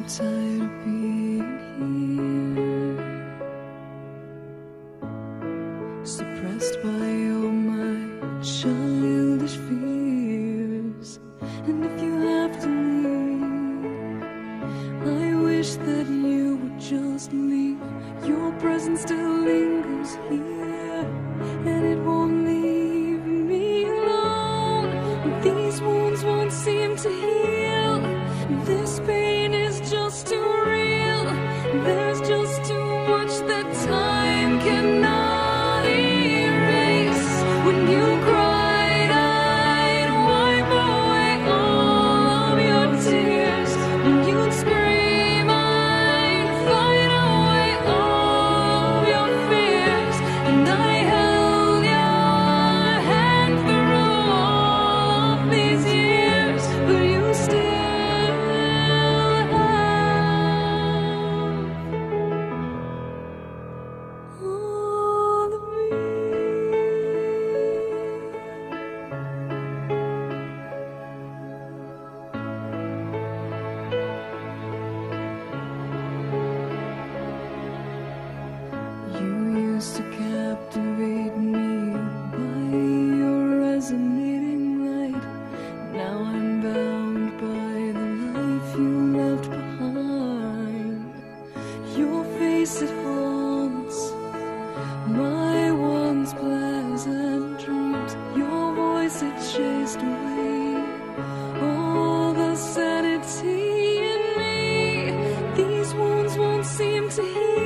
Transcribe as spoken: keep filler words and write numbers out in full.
tired of being here, suppressed by all my childish fears. And if you have to leave, I wish that you would just leave. Your presence still lingers here, and it won't leave me alone. These wounds won't seem to heal. This pain is just too real. There's just too much that time cannot erase. When you cried, I'd wipe away all of your tears. When you'd scream, I'd fight away all of your fears. And I held your hand through all of these years, but you still all of me. You used to captivate me by your resonating light. Now I'm bound by the life you left behind. Your face, it haunts my once pleasant dreams. Your voice, it chased away all the sanity in me. These wounds won't seem to heal.